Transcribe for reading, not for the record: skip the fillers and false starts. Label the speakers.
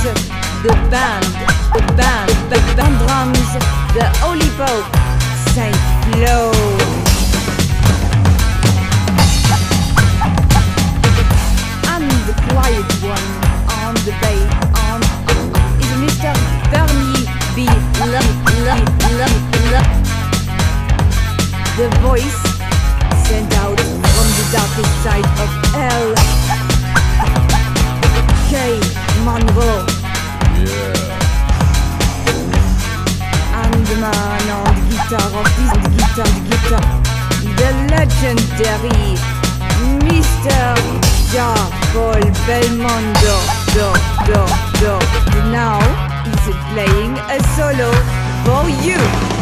Speaker 1: the band drums, the Holy Pope, Saint Flo. And the quiet one on the bass is Mr. Bernie B. The voice sent out from the darkest side of hell, K. Monroe. And the man on the guitar, the legendary Mr. Ja Paul Belmondo. Now he's playing a solo for you.